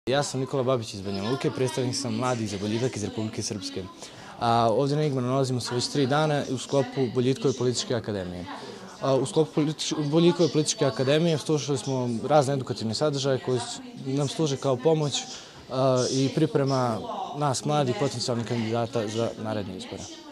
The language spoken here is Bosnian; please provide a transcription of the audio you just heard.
Ja sam Nikola Babić iz Banja Luke, predstavnik sam Mladih za boljitak iz Republike Srpske. Ovdje na Igmanu nalazimo se već 3 dana u sklopu Boljitkove političke akademije. U sklopu Boljitkove političke akademije slušali smo razne edukativne sadržaje koji nam služe kao pomoć i priprema nas mladih potencijalnih kandidata za naredne izbore.